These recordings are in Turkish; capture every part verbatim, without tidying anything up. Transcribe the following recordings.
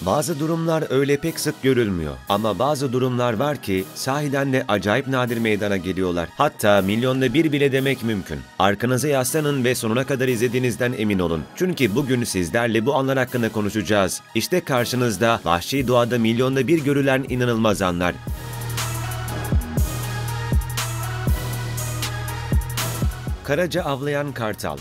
Bazı durumlar öyle pek sık görülmüyor ama bazı durumlar var ki sahiden de acayip nadir meydana geliyorlar. Hatta milyonda bir bile demek mümkün. Arkanıza yaslanın ve sonuna kadar izlediğinizden emin olun. Çünkü bugün sizlerle bu anlar hakkında konuşacağız. İşte karşınızda vahşi doğada milyonda bir görülen inanılmaz anlar. Karaca avlayan kartal.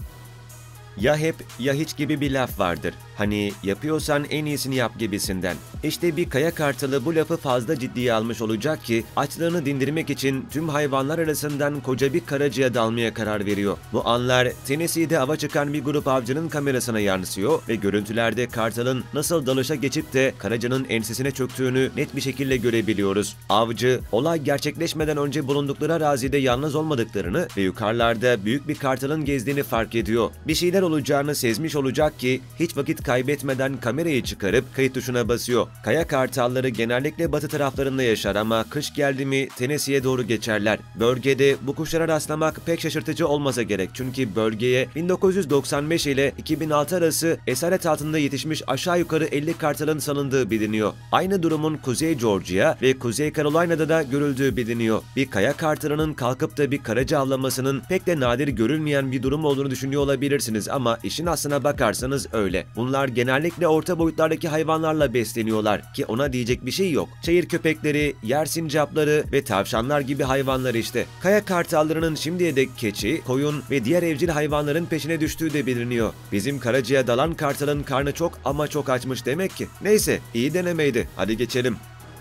Ya hep ya hiç gibi bir laf vardır. Hani yapıyorsan en iyisini yap gibisinden. İşte bir kaya kartalı bu lafı fazla ciddiye almış olacak ki açlığını dindirmek için tüm hayvanlar arasından koca bir karacaya dalmaya karar veriyor. Bu anlar Tennessee'de ava çıkan bir grup avcının kamerasına yansıyor ve görüntülerde kartalın nasıl dalışa geçip de karacanın ensesine çöktüğünü net bir şekilde görebiliyoruz. Avcı olay gerçekleşmeden önce bulundukları arazide yalnız olmadıklarını ve yukarılarda büyük bir kartalın gezdiğini fark ediyor. Bir şeyler olacağını sezmiş olacak ki hiç vakit kaybetmeden kamerayı çıkarıp kayıt tuşuna basıyor. Kaya kartalları genellikle batı taraflarında yaşar ama kış geldi mi Tennessee'ye doğru geçerler. Bölgede bu kuşlara rastlamak pek şaşırtıcı olmasa gerek çünkü bölgeye bin dokuz yüz doksan beş ile iki bin altı arası esaret altında yetişmiş aşağı yukarı elli kartalın salındığı biliniyor. Aynı durumun Kuzey Georgia ve Kuzey Carolina'da da görüldüğü biliniyor. Bir kaya kartalının kalkıp da bir karaca avlamasının pek de nadir görülmeyen bir durum olduğunu düşünüyor olabilirsiniz ama işin aslına bakarsanız öyle. Bunlar genellikle orta boyutlardaki hayvanlarla besleniyorlar ki ona diyecek bir şey yok. Çayır köpekleri, yer sincapları ve tavşanlar gibi hayvanlar işte. Kaya kartallarının şimdiye dek keçi, koyun ve diğer evcil hayvanların peşine düştüğü de biliniyor. Bizim karacaya dalan kartalın karnı çok ama çok açmış demek ki. Neyse, iyi denemeydi. Hadi geçelim.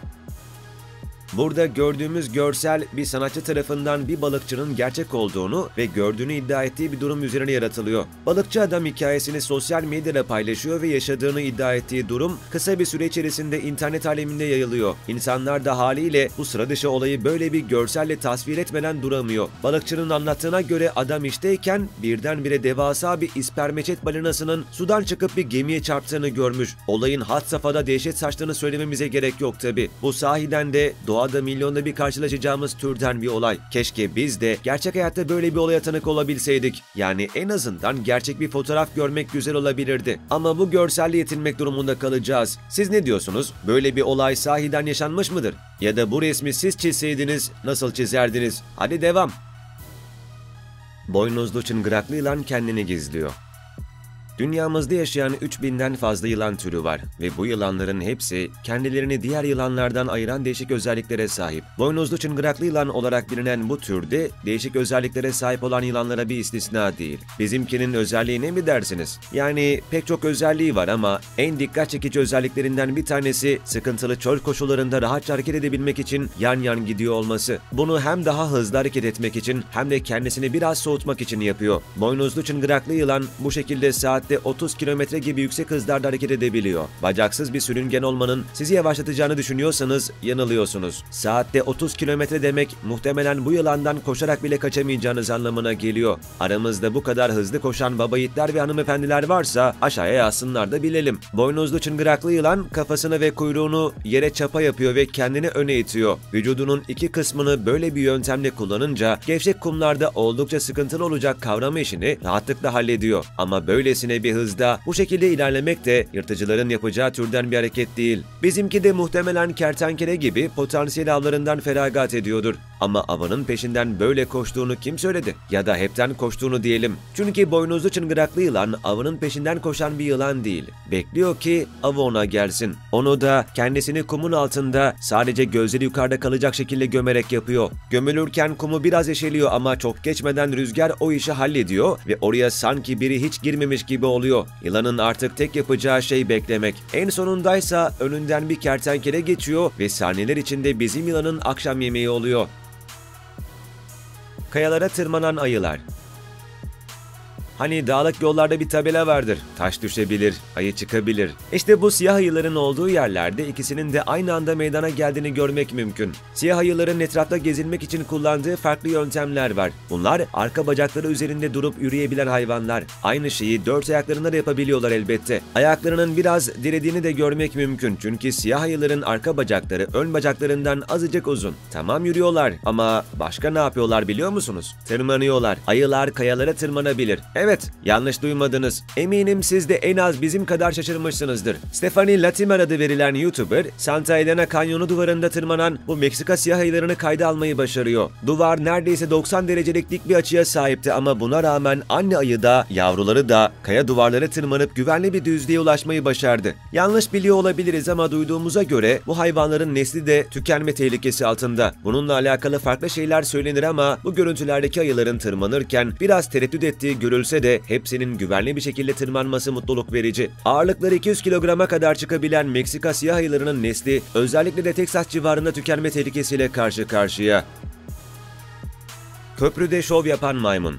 Burada gördüğümüz görsel bir sanatçı tarafından bir balıkçının gerçek olduğunu ve gördüğünü iddia ettiği bir durum üzerine yaratılıyor. Balıkçı adam hikayesini sosyal medyada paylaşıyor ve yaşadığını iddia ettiği durum kısa bir süre içerisinde internet aleminde yayılıyor. İnsanlar da haliyle bu sıra dışı olayı böyle bir görselle tasvir etmeden duramıyor. Balıkçının anlattığına göre adam işteyken birdenbire devasa bir ispermeçet balinasının sudan çıkıp bir gemiye çarptığını görmüş. Olayın had safhada dehşet saçtığını söylememize gerek yok tabi. Bu sahiden de doğada milyonda bir karşılaşacağımız türden bir olay. Keşke biz de gerçek hayatta böyle bir olaya tanık olabilseydik. Yani en azından gerçek bir fotoğraf görmek güzel olabilirdi. Ama bu görselle yetinmek durumunda kalacağız. Siz ne diyorsunuz? Böyle bir olay sahiden yaşanmış mıdır? Ya da bu resmi siz çizseydiniz nasıl çizerdiniz? Hadi devam. Boynuzlu çıngıraklı yılan kendini gizliyor. Dünyamızda yaşayan üç binden fazla yılan türü var ve bu yılanların hepsi kendilerini diğer yılanlardan ayıran değişik özelliklere sahip. Boynuzlu çıngıraklı yılan olarak bilinen bu türde değişik özelliklere sahip olan yılanlara bir istisna değil. Bizimkinin özelliği ne mi dersiniz? Yani pek çok özelliği var ama en dikkat çekici özelliklerinden bir tanesi sıkıntılı çöl koşullarında rahatça hareket edebilmek için yan yan gidiyor olması. Bunu hem daha hızlı hareket etmek için hem de kendisini biraz soğutmak için yapıyor. Boynuzlu çıngıraklı yılan bu şekilde saat otuz kilometre gibi yüksek hızlarda hareket edebiliyor. Bacaksız bir sürüngen olmanın sizi yavaşlatacağını düşünüyorsanız yanılıyorsunuz. Saatte otuz kilometre demek muhtemelen bu yılandan koşarak bile kaçamayacağınız anlamına geliyor. Aramızda bu kadar hızlı koşan baba yiğitler ve hanımefendiler varsa aşağıya yazsınlar da bilelim. Boynuzlu çıngıraklı yılan kafasını ve kuyruğunu yere çapa yapıyor ve kendini öne itiyor. Vücudunun iki kısmını böyle bir yöntemle kullanınca gevşek kumlarda oldukça sıkıntılı olacak kavrama işini rahatlıkla hallediyor. Ama böylesine bir hızda bu şekilde ilerlemek de yırtıcıların yapacağı türden bir hareket değil. Bizimki de muhtemelen kertenkele gibi potansiyel avlarından feragat ediyordur. Ama avının peşinden böyle koştuğunu kim söyledi? Ya da hepten koştuğunu diyelim. Çünkü boynuzlu çıngıraklı yılan avının peşinden koşan bir yılan değil. Bekliyor ki avı ona gelsin. Onu da kendisini kumun altında sadece gözleri yukarıda kalacak şekilde gömerek yapıyor. Gömülürken kumu biraz eşeliyor ama çok geçmeden rüzgar o işi hallediyor ve oraya sanki biri hiç girmemiş gibi oluyor. Yılanın artık tek yapacağı şey beklemek. En sonundaysa önünden bir kertenkele geçiyor ve saniyeler içinde bizim yılanın akşam yemeği oluyor. Kayalara tırmanan ayılar. Hani dağlık yollarda bir tabela vardır. Taş düşebilir, ayı çıkabilir. İşte bu siyah ayıların olduğu yerlerde ikisinin de aynı anda meydana geldiğini görmek mümkün. Siyah ayıların etrafta gezinmek için kullandığı farklı yöntemler var. Bunlar arka bacakları üzerinde durup yürüyebilen hayvanlar. Aynı şeyi dört ayaklarında da yapabiliyorlar elbette. Ayaklarının biraz dirediğini de görmek mümkün. Çünkü siyah ayıların arka bacakları ön bacaklarından azıcık uzun. Tamam yürüyorlar ama başka ne yapıyorlar biliyor musunuz? Tırmanıyorlar. Ayılar kayalara tırmanabilir. Evet. Evet, yanlış duymadınız. Eminim siz de en az bizim kadar şaşırmışsınızdır. Stephanie Latimer adı verilen YouTuber, Santa Elena Kanyonu duvarında tırmanan bu Meksika siyah ayılarını kayda almayı başarıyor. Duvar neredeyse doksan derecelik dik bir açıya sahipti ama buna rağmen anne ayı da, yavruları da kaya duvarlara tırmanıp güvenli bir düzlüğe ulaşmayı başardı. Yanlış biliyor olabiliriz ama duyduğumuza göre bu hayvanların nesli de tükenme tehlikesi altında. Bununla alakalı farklı şeyler söylenir ama bu görüntülerdeki ayıların tırmanırken biraz tereddüt ettiği görülse de hepsinin güvenli bir şekilde tırmanması mutluluk verici. Ağırlıkları iki yüz kilograma kadar çıkabilen Meksika siyah ayılarının nesli özellikle de Teksas civarında tükenme tehlikesiyle karşı karşıya. Köprüde şov yapan maymun.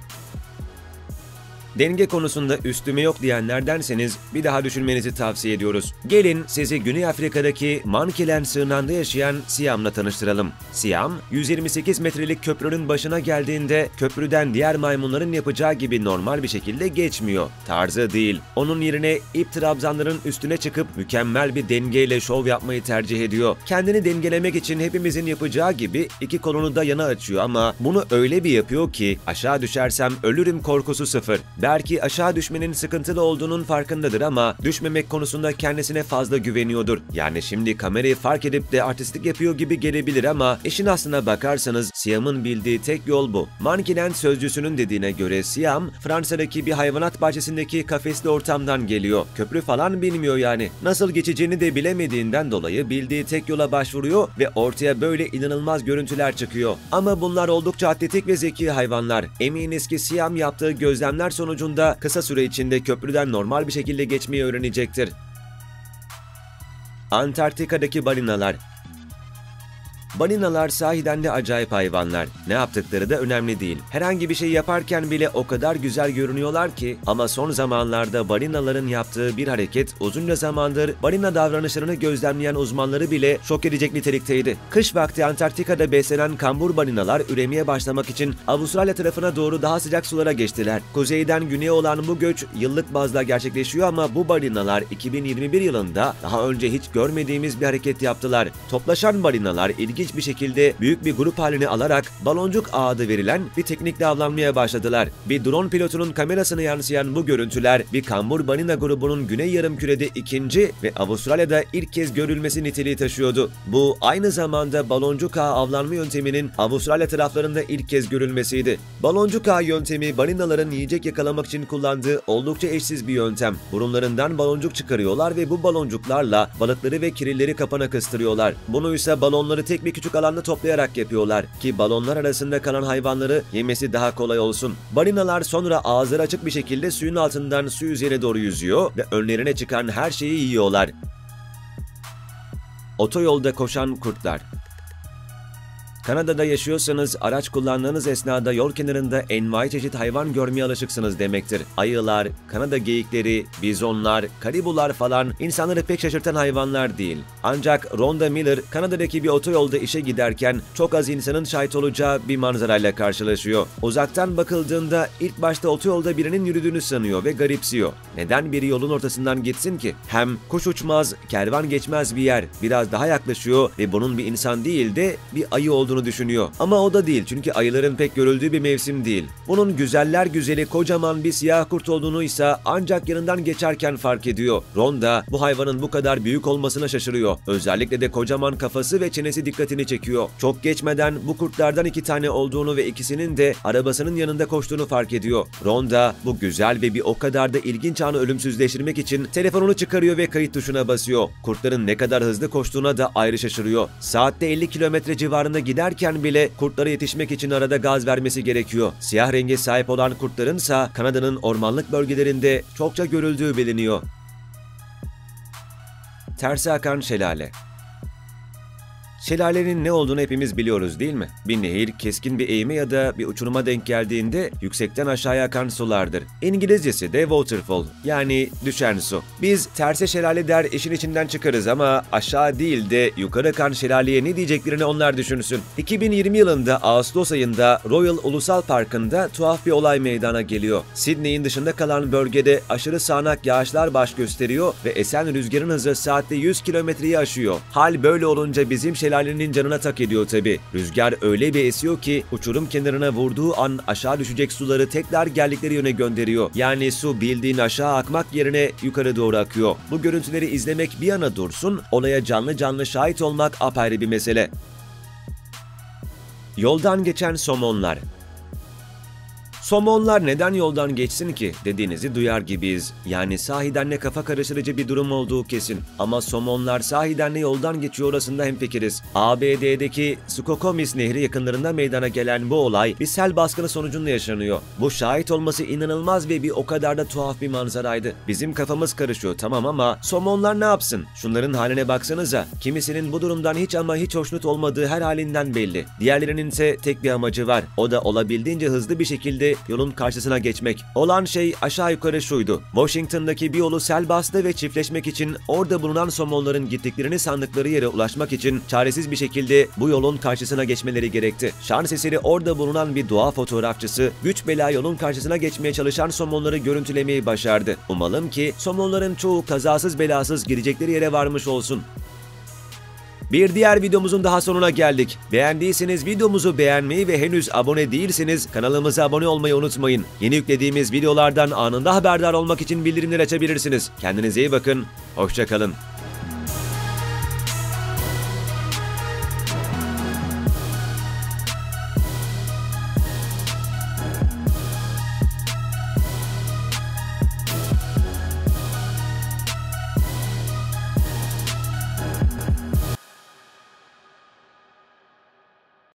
Denge konusunda üstüme yok diyenlerdenseniz bir daha düşünmenizi tavsiye ediyoruz. Gelin sizi Güney Afrika'daki Manicaland sığınağında yaşayan Siam'la tanıştıralım. Siam, yüz yirmi sekiz metrelik köprünün başına geldiğinde köprüden diğer maymunların yapacağı gibi normal bir şekilde geçmiyor. Tarzı değil. Onun yerine ip trabzanların üstüne çıkıp mükemmel bir dengeyle şov yapmayı tercih ediyor. Kendini dengelemek için hepimizin yapacağı gibi iki kolunu da yana açıyor ama bunu öyle bir yapıyor ki aşağı düşersem ölürüm korkusu sıfır. Belki aşağı düşmenin sıkıntılı olduğunun farkındadır ama düşmemek konusunda kendisine fazla güveniyordur. Yani şimdi kamerayı fark edip de artistlik yapıyor gibi gelebilir ama işin aslına bakarsanız Siam'ın bildiği tek yol bu. Manicaland sözcüsünün dediğine göre Siam, Fransa'daki bir hayvanat bahçesindeki kafesli ortamdan geliyor. Köprü falan bilmiyor yani. Nasıl geçeceğini de bilemediğinden dolayı bildiği tek yola başvuruyor ve ortaya böyle inanılmaz görüntüler çıkıyor. Ama bunlar oldukça atletik ve zeki hayvanlar. Eminiz ki Siam yaptığı gözlemler sonucunda kısa süre içinde köprüden normal bir şekilde geçmeyi öğrenecektir. Antarktika'daki balinalar. Balinalar sahiden de acayip hayvanlar. Ne yaptıkları da önemli değil. Herhangi bir şey yaparken bile o kadar güzel görünüyorlar ki ama son zamanlarda balinaların yaptığı bir hareket uzunca zamandır balina davranışlarını gözlemleyen uzmanları bile şok edecek nitelikteydi. Kış vakti Antarktika'da beslenen kambur balinalar üremeye başlamak için Avustralya tarafına doğru daha sıcak sulara geçtiler. Kuzeyden güneye olan bu göç yıllık bazda gerçekleşiyor ama bu balinalar iki bin yirmi bir yılında daha önce hiç görmediğimiz bir hareket yaptılar. Toplaşan balinalar ilginç bir şekilde büyük bir grup halini alarak baloncuk ağı adı verilen bir teknikle avlanmaya başladılar. Bir drone pilotunun kamerasına yansıyan bu görüntüler bir kambur balina grubunun Güney Yarımküre'de ikinci ve Avustralya'da ilk kez görülmesi niteliği taşıyordu. Bu aynı zamanda baloncuk ağı avlanma yönteminin Avustralya taraflarında ilk kez görülmesiydi. Baloncuk ağı yöntemi balinaların yiyecek yakalamak için kullandığı oldukça eşsiz bir yöntem. Burunlarından baloncuk çıkarıyorlar ve bu baloncuklarla balıkları ve kirilleri kapana kıstırıyorlar. Bunu ise balonları tek bir küçük alanda toplayarak yapıyorlar ki balonlar arasında kalan hayvanları yemesi daha kolay olsun. Balinalar sonra ağızları açık bir şekilde suyun altından su yüzeyine doğru yüzüyor ve önlerine çıkan her şeyi yiyorlar. Otoyolda koşan kurtlar. Kanada'da yaşıyorsanız araç kullandığınız esnada yol kenarında envai çeşit hayvan görmeye alışıksınız demektir. Ayılar, Kanada geyikleri, bizonlar, karibular falan insanları pek şaşırtan hayvanlar değil. Ancak Rhonda Miller, Kanada'daki bir otoyolda işe giderken çok az insanın şahit olacağı bir manzarayla karşılaşıyor. Uzaktan bakıldığında ilk başta otoyolda birinin yürüdüğünü sanıyor ve garipsiyor. Neden biri yolun ortasından gitsin ki? Hem kuş uçmaz, kervan geçmez bir yer. Biraz daha yaklaşıyor ve bunun bir insan değil de bir ayı olduğunu düşünüyor. Ama o da değil çünkü ayıların pek görüldüğü bir mevsim değil. Bunun güzeller güzeli kocaman bir siyah kurt olduğunu ise ancak yanından geçerken fark ediyor. Rhonda bu hayvanın bu kadar büyük olmasına şaşırıyor. Özellikle de kocaman kafası ve çenesi dikkatini çekiyor. Çok geçmeden bu kurtlardan iki tane olduğunu ve ikisinin de arabasının yanında koştuğunu fark ediyor. Rhonda bu güzel ve bir o kadar da ilginç anı ölümsüzleştirmek için telefonunu çıkarıyor ve kayıt tuşuna basıyor. Kurtların ne kadar hızlı koştuğuna da ayrı şaşırıyor. Saatte elli kilometre civarında giderken bile kurtlara yetişmek için arada gaz vermesi gerekiyor. Siyah renge sahip olan kurtlarınsa Kanada'nın ormanlık bölgelerinde çokça görüldüğü biliniyor. Tersi akan şelale. Şelalenin ne olduğunu hepimiz biliyoruz değil mi? Bir nehir, keskin bir eğime ya da bir uçuruma denk geldiğinde yüksekten aşağıya akan sulardır. İngilizcesi de waterfall, yani düşen su. Biz terse şelale der işin içinden çıkarız ama aşağı değil de yukarı akan şelaleye ne diyeceklerini onlar düşünsün. iki bin yirmi yılında Ağustos ayında Royal Ulusal Parkı'nda tuhaf bir olay meydana geliyor. Sydney'in dışında kalan bölgede aşırı sağanak yağışlar baş gösteriyor ve esen rüzgarın hızı saatte yüz kilometreyi aşıyor. Hal böyle olunca bizim şelale helalinin canına tak ediyor tabi. Rüzgar öyle bir esiyor ki uçurum kenarına vurduğu an aşağı düşecek suları tekrar geldikleri yöne gönderiyor. Yani su bildiğin aşağı akmak yerine yukarı doğru akıyor. Bu görüntüleri izlemek bir yana dursun, olaya canlı canlı şahit olmak apayrı bir mesele. Yoldan geçen somonlar. Somonlar neden yoldan geçsin ki dediğinizi duyar gibiyiz. Yani sahiden ne kafa karıştırıcı bir durum olduğu kesin. Ama somonlar sahiden ne yoldan geçiyor orasında hemfikiriz. A B D'deki Skokomis Nehri yakınlarında meydana gelen bu olay bir sel baskını sonucunda yaşanıyor. Bu şahit olması inanılmaz ve bir o kadar da tuhaf bir manzaraydı. Bizim kafamız karışıyor tamam ama somonlar ne yapsın? Şunların haline baksanıza. Kimisinin bu durumdan hiç ama hiç hoşnut olmadığı her halinden belli. Diğerlerinin ise tek bir amacı var. O da olabildiğince hızlı bir şekilde yolun karşısına geçmek. Olan şey aşağı yukarı şuydu. Washington'daki bir yolu sel bastı ve çiftleşmek için orada bulunan somonların gittiklerini sandıkları yere ulaşmak için çaresiz bir şekilde bu yolun karşısına geçmeleri gerekti. Şans eseri orada bulunan bir doğa fotoğrafçısı güç bela yolun karşısına geçmeye çalışan somonları görüntülemeyi başardı. Umalım ki somonların çoğu kazasız belasız gidecekleri yere varmış olsun. Bir diğer videomuzun daha sonuna geldik. Beğendiyseniz videomuzu beğenmeyi ve henüz abone değilseniz kanalımıza abone olmayı unutmayın. Yeni yüklediğimiz videolardan anında haberdar olmak için bildirimleri açabilirsiniz. Kendinize iyi bakın, hoşça kalın.